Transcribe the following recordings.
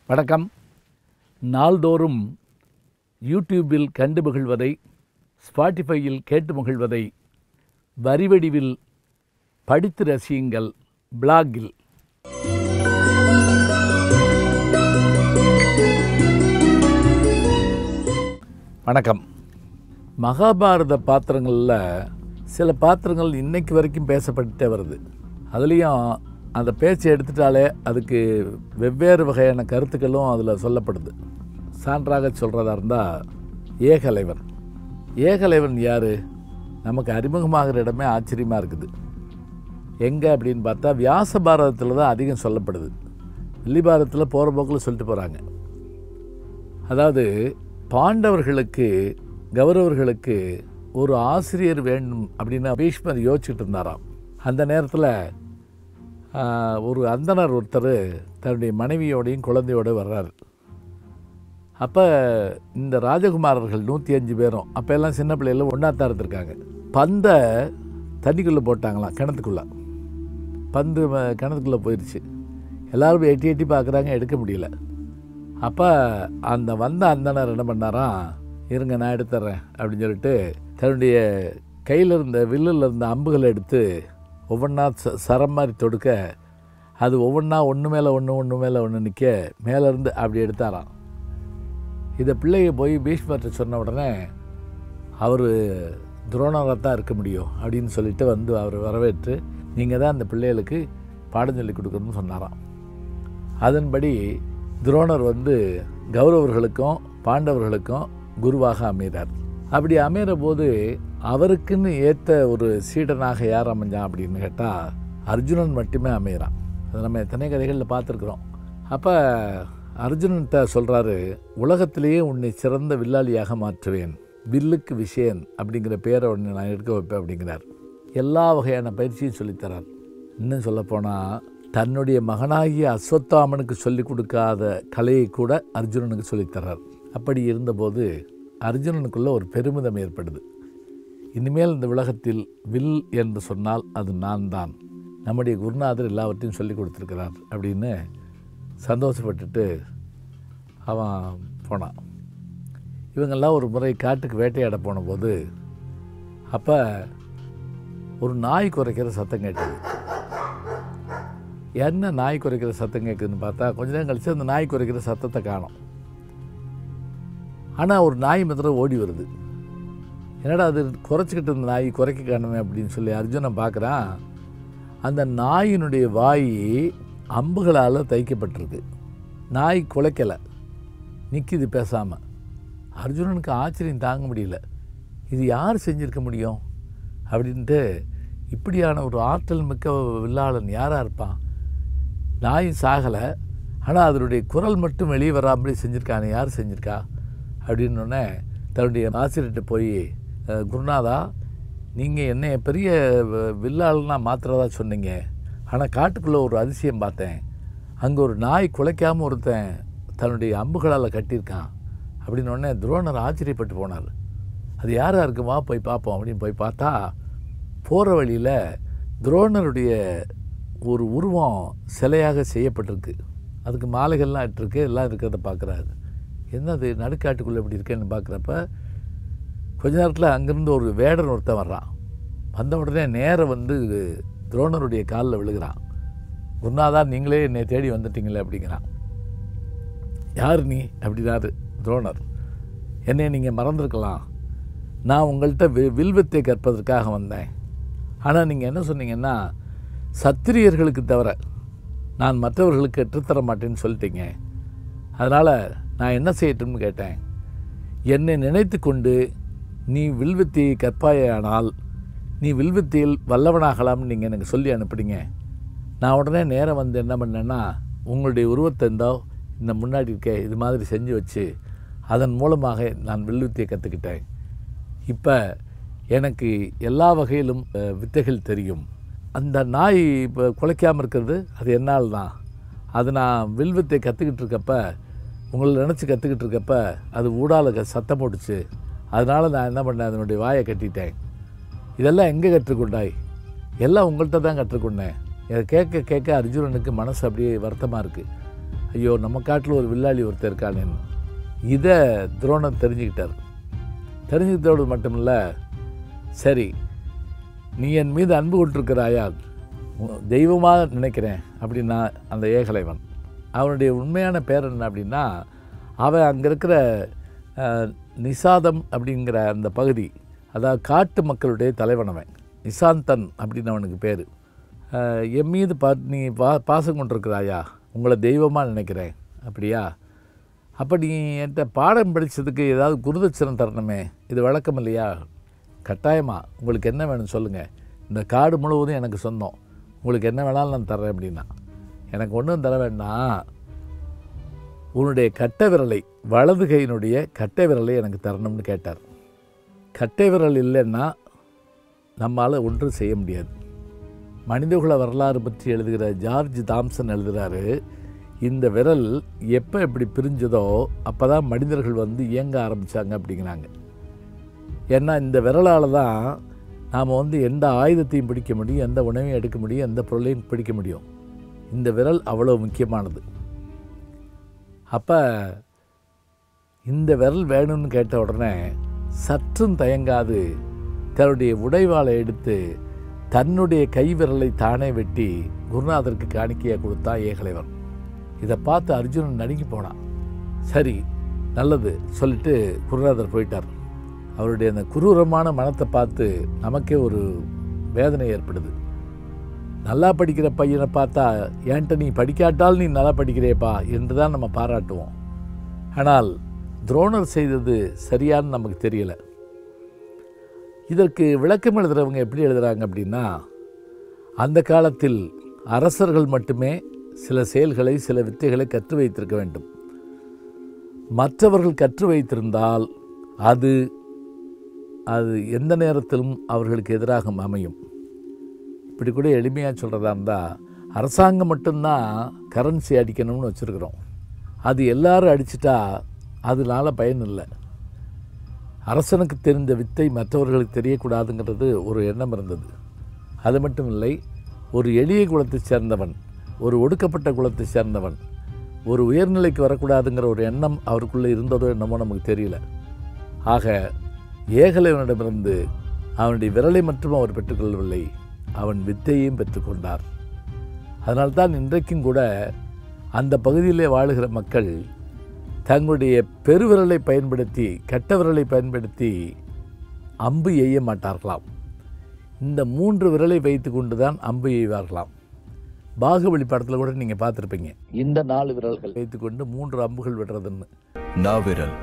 வணக்கம். நாள்தோறும் யூடியூபில் கண்டு மகிழ்வதை, ஸ்பாட்டிஃபையில் கேட்டு மகிழ்வதை வரிவடிவில் படித்து ரசியுங்கள் பிளாகில். வணக்கம். மகாபாரத பாத்திரங்களில் சில பாத்திரங்கள் இன்னைக்கு வரைக்கும் பேசப்பட்டுட்டே வருது. அதுலேயும் அந்த பேச்சை எடுத்துட்டாலே அதுக்கு வெவ்வேறு வகையான கருத்துக்களும் அதில் சொல்லப்படுது. சான்றாக சொல்கிறதா இருந்தால் ஏகலைவன். ஏகலைவன் யார்? நமக்கு அறிமுகமாகிற இடமே ஆச்சரியமாக இருக்குது. எங்கே அப்படின்னு பார்த்தா வியாச பாரதத்தில் தான் அதிகம் சொல்லப்படுது. வில்லி பாரதத்தில் போகிற போக்கில் சொல்லிட்டு போகிறாங்க. அதாவது பாண்டவர்களுக்கு, கௌரவர்களுக்கு ஒரு ஆசிரியர் வேண்டும் அப்படின்னு பீஷ்மர் யோசிச்சுட்டு இருந்தாராம். அந்த நேரத்தில் ஒரு அந்தனர் ஒருத்தர் தன்னுடைய மனைவியோடையும் குழந்தையோடு வர்றார். அப்போ இந்த ராஜகுமாரர்கள் 105 பேரும் அப்போ எல்லாம் சின்ன பிள்ளைகளும் ஒன்றாத்தான் இருந்திருக்காங்க. பந்தை தண்ணிக்குள்ளே போட்டாங்களாம், கிணத்துக்குள்ளே. பந்து கிணத்துக்குள்ளே போயிடுச்சு. எல்லோரும் எட்டி எட்டி பார்க்குறாங்க, எடுக்க முடியல. அப்போ அந்த வந்த அந்தனர் என்ன பண்ணாராம், இருங்க நான் எடுத்துட்றேன் அப்படின்னு சொல்லிட்டு தன்னுடைய கையில் இருந்த வில்லில் இருந்த அம்புகளை எடுத்து ஒவ்வொன்றா சரம் மாதிரி தொடுக்க, அது ஒவ்வொன்றா ஒன்று மேலே ஒன்று நிற்க மேலேருந்து அப்படி எடுத்தாராம். இதை பிள்ளைங்க போய் பீஷ்மர்கிட்ட சொன்ன உடனே அவர் துரோணராக தான் இருக்க முடியும் அப்படின்னு சொல்லிட்டு வந்து அவர் வரவேற்று, நீங்கள் தான் அந்த பிள்ளைகளுக்கு பாடம் சொல்லி கொடுக்கணும்னு சொன்னாராம். அதன்படி துரோணர் வந்து கௌரவர்களுக்கும் பாண்டவர்களுக்கும் குருவாக அமைகிறார். அப்படி அமைகிற போது அவருக்குன்னு ஏற்ற ஒரு சீடனாக யார் அமைஞ்சான் அப்படின்னு கேட்டால் அர்ஜுனன் மட்டுமே அமைகிறான். அதை நம்ம எத்தனை கதைகளில் பார்த்துருக்குறோம். அப்போ அர்ஜுனன்கிட்ட சொல்கிறாரு, உலகத்திலேயே உன்னை சிறந்த வில்லாளியாக மாற்றுவேன், வில்லுக்கு விஷயன் அப்படிங்கிற பேரை ஒன்று நான் எடுக்க வைப்பேன் அப்படிங்கிறார். எல்லா வகையான பயிற்சியும் சொல்லித்தரார். இன்னும் சொல்லப்போனால் தன்னுடைய மகனாகிய அஸ்வத்தாமனுக்கு சொல்லிக் கொடுக்காத கலையை கூட அர்ஜுனனுக்கு சொல்லித்தரார். அப்படி இருந்தபோது அர்ஜுனனுக்குள்ள ஒரு பெருமிதம் ஏற்படுது. இனிமேல் இந்த உலகத்தில் வில் என்று சொன்னால் அது நான் தான், நம்முடைய குருநாதர் எல்லாவற்றையும் சொல்லி கொடுத்துருக்கிறார் அப்படின்னு சந்தோஷப்பட்டுட்டு அவன் போனான். இவங்கெல்லாம் ஒரு முறை காட்டுக்கு வேட்டையாட போன போது அப்போ ஒரு நாய் குறைக்கிற சத்தம் கேட்டது. என்ன நாய் குறைக்கிற சத்தம் கேட்குதுன்னு பார்த்தா கொஞ்ச நேரம் கழிச்சு அந்த நாய் குறைக்கிற சத்தத்தை காணோம். ஆனால் ஒரு நாய் மாத்திரம் ஓடி வருது. என்னடா அது குறைச்சிக்கிட்டு இருந்த நாய் குறைக்க காணுமே அப்படின்னு சொல்லி அர்ஜுனன் பார்க்குறான். அந்த நாயினுடைய வாய் அம்புகளால் தைக்கப்பட்டிருக்கு. நாய் குலைக்கலை, நிற்கிது பேசாமல். அர்ஜுனனுக்கு ஆச்சரியம் தாங்க முடியல. இது யார் செஞ்சுருக்க முடியும் அப்படின்ட்டு, இப்படியான ஒரு ஆற்றல் மிக்க வில்லாளன் யாராக இருப்பான்? நாய் சாகலை, ஆனால் அதனுடைய குரல் மட்டும் வெளியே வராமலே செஞ்சுருக்கானே, யார் செஞ்சுருக்கா அப்படின்னோடனே தன்னுடைய ஆசிரியர்கிட்ட போய், குருநாதா, நீங்கள் என்னை பெரிய வில்லாளனா மாத்திரதா சொன்னீங்க, ஆனால் காட்டுக்குள்ளே ஒரு அதிசயம் பார்த்தேன். அங்கே ஒரு நாய் குலைக்காமல் ஒருத்தன் தன்னுடைய அம்புகளால் கட்டியிருக்கான் அப்படின்னோடனே துரோணர் ஆச்சரியப்பட்டு போனார். அது யாராக இருக்குமா, போய் பார்ப்போம் அப்படின்னு போய் பார்த்தா போகிற வழியில் துரோணருடைய ஒரு உருவம் சிலையாக செய்யப்பட்டிருக்கு. அதுக்கு மாலைகள்லாம் இட்டிருக்கு, எல்லாம் இருக்கிறத பார்க்குறாரு. என்னது நடுக்காட்டுக்குள்ளே எப்படி இருக்கேன்னு பார்க்குறப்ப கொஞ்ச நேரத்தில் அங்கேருந்து ஒரு வேடன் ஒருத்தன் வர்றான். வந்த உடனே நேரம் வந்து துரோணருடைய காலில் விழுகிறான். குருநாதா, நீங்களே என்னை தேடி வந்துட்டீங்களே அப்படிங்கிறான். யார் நீ அப்படின்னாரு துரோணர். என்னை நீங்கள் மறந்துருக்கலாம், நான் உங்கள்கிட்ட வில்வித்தை கற்பதற்காக வந்தேன். ஆனால் நீங்கள் என்ன சொன்னீங்கன்னா, சத்திரியர்களுக்கு தவிர நான் மற்றவர்களுக்கு கற்றுத்தர மாட்டேன்னு சொல்லிட்டீங்க. அதனால் நான் என்ன செய்யட்டும்னு கேட்டேன். என்னை நினைத்து கொண்டு நீ வில்வித்தையை கற்பாயானால் நீ வில்வித்தையில் வல்லவனாகலாம்னு நீங்கள் எனக்கு சொல்லி அனுப்பிடுங்க. நான் உடனே நேரம் வந்து என்ன பண்ணேன்னா, உங்களுடைய உருவத்தை இந்த முன்னாடி இருக்க இது மாதிரி செஞ்சு வச்சு அதன் மூலமாக நான் வில்வித்தையை கற்றுக்கிட்டேன். இப்போ எனக்கு எல்லா வகையிலும் வித்தைகள் தெரியும். அந்த நாய் இப்போ குலைக்காமல் இருக்கிறது அது என்னால் தான். அது நான் வில்வித்தை கற்றுக்கிட்டு இருக்கப்ப, உங்களை நினச்சி கற்றுக்கிட்டு இருக்கப்ப அது ஊடால சத்தம் போட்டுச்சு. அதனால் நான் என்ன பண்ணேன், அதனுடைய வாயை கட்டிட்டேன். இதெல்லாம் எங்கே கற்றுக்கொண்டாய்? எல்லாம் உங்கள்கிட்ட தான் கற்றுக்கொண்டேன். இதை கேட்க கேட்க அர்ஜுனனுக்கு மனசு அப்படியே வருத்தமாக இருக்குது. ஐயோ நம்ம காட்டில் ஒரு வில்லாளி ஒருத்தர் இருக்கானேன்னு. இதை துரோணர் தெரிஞ்சுக்கிட்டார். தெரிஞ்சுக்கிட்டோடு மட்டுமில்ல, சரி நீ என் மீது அன்பு கொண்டிருக்கிறாயா, தெய்வமாக நினைக்கிறேன் அப்படின்னா அந்த ஏகலைவன். அவனுடைய உண்மையான பேர் என்ன அப்படின்னா, அவன் அங்கே இருக்கிற நிசாதம் அப்படிங்கிற அந்த பகுதி, அதாவது காட்டு மக்களுடைய தலைவனவன், நிசாந்தன் அப்படின்னு அவனுக்கு பேர். என் மீது நீ பாசம் கொண்டிருக்கிறாயா, உங்களை தெய்வமாக நினைக்கிறேன் அப்படியா, அப்போ நீ என்கிட்ட பாடம் படித்ததுக்கு ஏதாவது குருதட்சணை தரணுமே, இது வழக்கம் இல்லையா? கட்டாயமாக உங்களுக்கு என்ன வேணும்னு சொல்லுங்கள், இந்த காடு முழுவதும் எனக்கு சொந்தம், உங்களுக்கு என்ன வேணாலும் நான் தர்றேன் அப்படின்னா. எனக்கு ஒன்றும் தர வேண்டாம், உன்னுடைய கட்டை விரலை, வலது கையினுடைய கட்டை விரலை எனக்கு தரணும்னு கேட்டார். கட்டை விரல் இல்லைன்னா நம்மளால் ஒன்றும் செய்ய முடியாது. மனிதகுல வரலாறு பற்றி எழுதுகிற ஜார்ஜ் தாம்சன் எழுதுகிறாரு, இந்த விரல் எப்போ எப்படி பிரிஞ்சதோ அப்போ தான் மனிதர்கள் வந்து இயங்க ஆரம்பித்தாங்க அப்படிங்கிறாங்க. ஏன்னா இந்த விரலால் தான் நாம் வந்து எந்த ஆயுதத்தையும் பிடிக்க முடியும், எந்த உணவையும் எடுக்க முடியும், எந்த பொருளையும் பிடிக்க முடியும். இந்த விரல் அவ்வளோ முக்கியமானது. அப்போ இந்த விரல் வேணும்னு கேட்ட உடனே சற்றும் தயங்காது தன்னுடைய உடைவாளை எடுத்து தன்னுடைய கை விரலை தானே வெட்டி குருநாதருக்கு காணிக்கையாக கொடுத்தா ஏகலைவன். இதை பார்த்து அர்ஜுனன் நடுங்கி போனான். சரி நல்லது சொல்லிட்டு குருநாதர் போயிட்டார். அவருடைய அந்த குரூரமான மனத்தை பார்த்து நமக்கே ஒரு வேதனை ஏற்படுது. நல்லா படிக்கிற பையனை பார்த்தா, ஏன்ட்ட நீ படிக்காட்டால் நீ நல்லா படிக்கிறேப்பா என்று தான் நம்ம பாராட்டுவோம். ஆனால் துரோணர் செய்தது சரியான்னு நமக்கு தெரியலை. இதற்கு விளக்கம் எழுதுகிறவங்க எப்படி எழுதுகிறாங்க அப்படின்னா, அந்த காலத்தில் அரசர்கள் மட்டுமே சில செயல்களை, சில வித்தைகளை கற்று வைத்திருக்க வேண்டும். மற்றவர்கள் கற்று வைத்திருந்தால் அது எந்த நேரத்திலும் அவர்களுக்கு எதிராக அமையும். இப்படி கூட எளிமையாக சொல்கிறதா இருந்தால், அரசாங்கம் மட்டும்தான் கரன்சி அடிக்கணும்னு வச்சுருக்குறோம். அது எல்லோரும் அடிச்சிட்டா அதனால பயன் இல்லை. அரசனுக்கு தெரிந்த வித்தை மற்றவர்களுக்கு தெரியக்கூடாதுங்கிறது ஒரு எண்ணம் இருந்தது. அது மட்டும் இல்லை, ஒரு எளிய குலத்தை சேர்ந்தவன், ஒரு ஒடுக்கப்பட்ட குலத்தை சேர்ந்தவன் ஒரு உயர்நிலைக்கு வரக்கூடாதுங்கிற ஒரு எண்ணம் அவருக்குள்ளே இருந்ததோ என்னமோ நமக்கு தெரியல. ஆக ஏகலைவனிடமிருந்து அவனுடைய விரலை மட்டும் அவர் பெற்றுக்கொள்ளவில்லை, அவன் வித்தையையும் பெற்றுக்கொண்டார். அதனால்தான் இன்றைக்கும் கூட அந்த பகுதியிலே வாழுகிற மக்கள் தங்களுடைய பெருவிரலை பயன்படுத்தி, கட்ட விரலை பயன்படுத்தி அம்பு எய்ய மாட்டார்களாம். இந்த 3 விரலை வைத்து கொண்டு தான் அம்பு எய்வார்களாம். பாகுபலி படத்தில் கூட நீங்கள் பார்த்துருப்பீங்க, இந்த 4 விரல்கள் வைத்துக்கொண்டு 3 அம்புகள் விடுறதுன்னு. நாவிரல்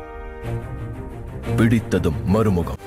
பிடித்ததும் மறுமுகம்.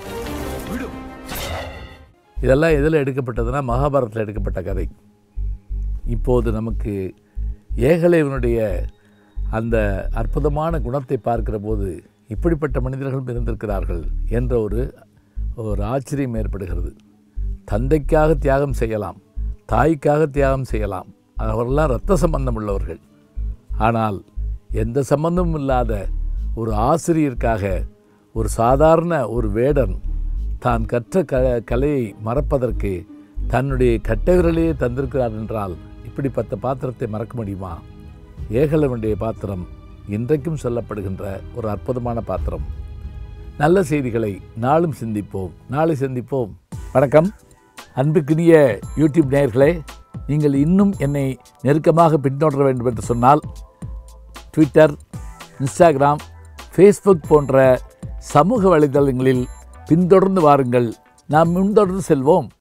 இதெல்லாம் எதில் எடுக்கப்பட்டதுன்னா மகாபாரதத்தில் எடுக்கப்பட்ட கதை. இப்போது நமக்கு ஏகலைவனுடைய அந்த அற்புதமான குணத்தை பார்க்கிற போது இப்படிப்பட்ட மனிதர்கள் இருந்திருக்கிறார்கள் என்ற ஒரு ஆச்சரியம் ஏற்படுகிறது. தந்தைக்காக தியாகம் செய்யலாம், தாய்க்காக தியாகம் செய்யலாம், அவரெல்லாம் இரத்த சம்பந்தம் உள்ளவர்கள். ஆனால் எந்த சம்பந்தமும் இல்லாத ஒரு ஆசிரியருக்காக ஒரு சாதாரண ஒரு வேடன் தான் கற்ற கலையை மறப்பதற்கு தன்னுடைய கட்டை விரலையே தந்திருக்கிறார் என்றால் இப்படிப்பட்ட பாத்திரத்தை மறக்க முடியுமா? ஏகலைவனுடைய பாத்திரம் இன்றைக்கும் சொல்லப்படுகின்ற ஒரு அற்புதமான பாத்திரம். நல்ல செய்திகளை நாளும் சிந்திப்போம், நாளை சந்திப்போம். வணக்கம். அன்புக்குரிய யூடியூப் நேயர்களே, நீங்கள் இன்னும் என்னை நெருக்கமாக பின்தொடர வேண்டும் என்று சொன்னால் ட்விட்டர், இன்ஸ்டாகிராம், ஃபேஸ்புக் போன்ற சமூக வலைதளங்களில் பின்தொடர்ந்து வாருங்கள். நாம் முன்தொடர்ந்து செல்வோம்.